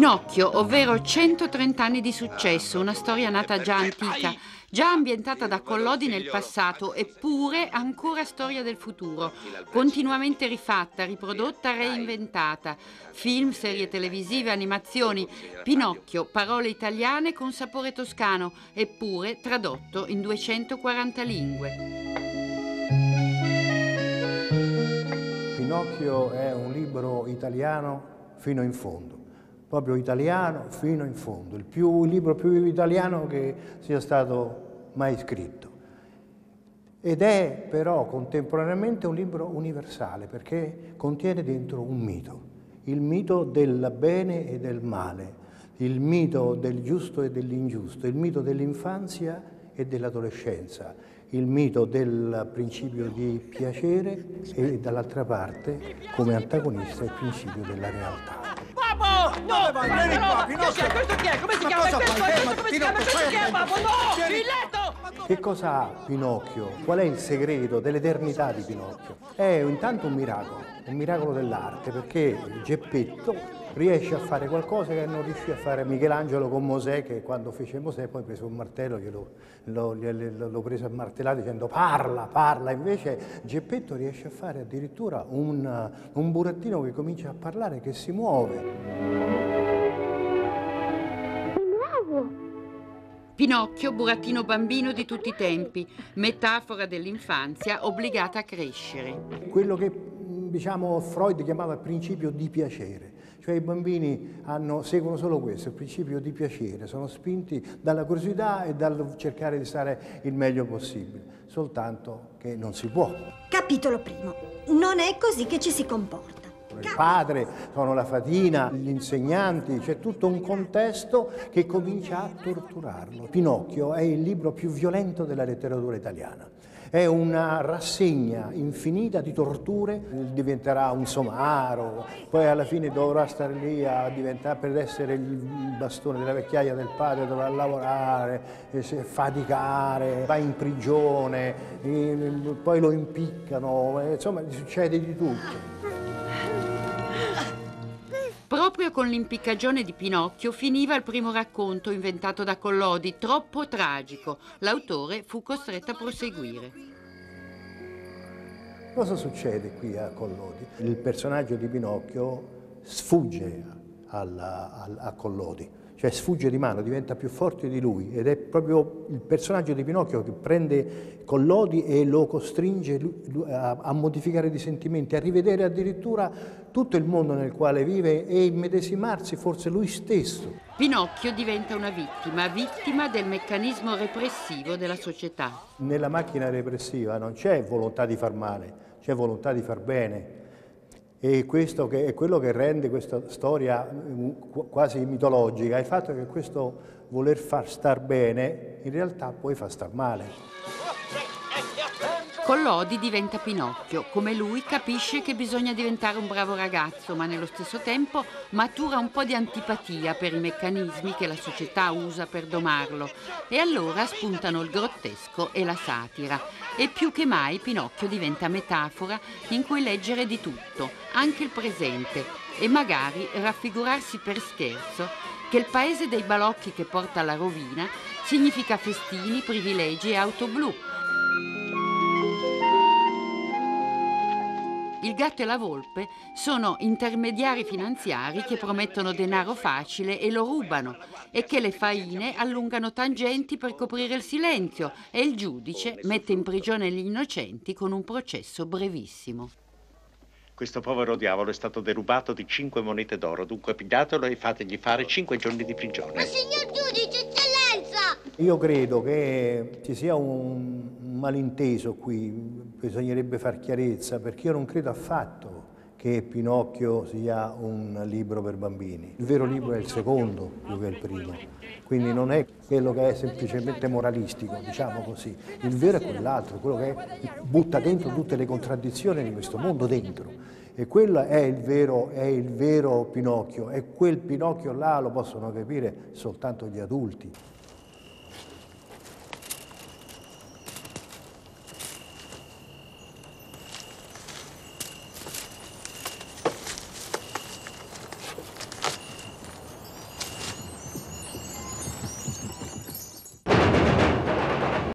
Pinocchio, ovvero 130 anni di successo, una storia nata già antica, già ambientata da Collodi nel passato, eppure ancora storia del futuro, continuamente rifatta, riprodotta, reinventata. Film, serie televisive, animazioni. Pinocchio, parole italiane con sapore toscano, eppure tradotto in 240 lingue. Pinocchio è un libro italiano fino in fondo. Proprio italiano fino in fondo, il libro più italiano che sia stato mai scritto. Ed è però contemporaneamente un libro universale perché contiene dentro un mito, il mito del bene e del male, il mito del giusto e dell'ingiusto, il mito dell'infanzia e dell'adolescenza, il mito del principio di piacere e dall'altra parte, come antagonista, il principio della realtà. Dove vai? Vieni qua, Pinocchio! Questo chi è? Come si chiama? Cosa fai? Come si chiama? Questo chi è, babbo? No! Il letto! Che cosa ha Pinocchio? Qual è il segreto dell'eternità di Pinocchio? È intanto un miracolo dell'arte, perché Geppetto riesce a fare qualcosa che non riuscì a fare Michelangelo con Mosè, che quando fece Mosè poi prese un martello, lo prese a martellare dicendo parla, parla. Invece Geppetto riesce a fare addirittura un burattino che comincia a parlare, che si muove. Pinocchio, burattino bambino di tutti i tempi, metafora dell'infanzia obbligata a crescere. Quello che, diciamo, Freud chiamava il principio di piacere, cioè i bambini seguono solo questo, il principio di piacere, sono spinti dalla curiosità e dal cercare di stare il meglio possibile, soltanto che non si può. Capitolo primo. Non è così che ci si comporta. Il padre, sono la fatina, gli insegnanti, c'è tutto un contesto che comincia a torturarlo. Pinocchio è il libro più violento della letteratura italiana. È una rassegna infinita di torture, diventerà un somaro, poi alla fine dovrà stare lì a diventare, per essere il bastone della vecchiaia del padre, dovrà lavorare, faticare, va in prigione, poi lo impiccano, insomma gli succede di tutto. Proprio con l'impiccagione di Pinocchio finiva il primo racconto inventato da Collodi, troppo tragico. L'autore fu costretto a proseguire. Cosa succede qui a Collodi? Il personaggio di Pinocchio sfugge a Collodi, cioè sfugge di mano, diventa più forte di lui, ed è proprio il personaggio di Pinocchio che prende Collodi e lo costringe a modificare di sentimenti, a rivedere addirittura tutto il mondo nel quale vive e immedesimarsi forse lui stesso. Pinocchio diventa una vittima del meccanismo repressivo della società. Nella macchina repressiva non c'è volontà di far male, c'è volontà di far bene. E questo è quello che rende questa storia quasi mitologica, il fatto che questo voler far star bene in realtà poi fa star male. Collodi diventa Pinocchio, come lui capisce che bisogna diventare un bravo ragazzo, ma nello stesso tempo matura un po' di antipatia per i meccanismi che la società usa per domarlo, e allora spuntano il grottesco e la satira. E più che mai Pinocchio diventa metafora in cui leggere di tutto, anche il presente, e magari raffigurarsi per scherzo che il paese dei balocchi che porta alla rovina significa festini, privilegi e auto blu. Il gatto e la volpe sono intermediari finanziari che promettono denaro facile e lo rubano, e che le faine allungano tangenti per coprire il silenzio, e il giudice mette in prigione gli innocenti con un processo brevissimo. Questo povero diavolo è stato derubato di 5 monete d'oro, dunque pigliatelo e fategli fare 5 giorni di prigione. Ma signor giudice, eccellenza! Io credo che ci sia un malinteso qui, bisognerebbe far chiarezza, perché io non credo affatto che Pinocchio sia un libro per bambini. Il vero libro è il secondo più che il primo, quindi non è quello che è semplicemente moralistico, diciamo così. Il vero è quell'altro, quello che butta dentro tutte le contraddizioni di questo mondo dentro. E quello è il vero Pinocchio, e quel Pinocchio là lo possono capire soltanto gli adulti.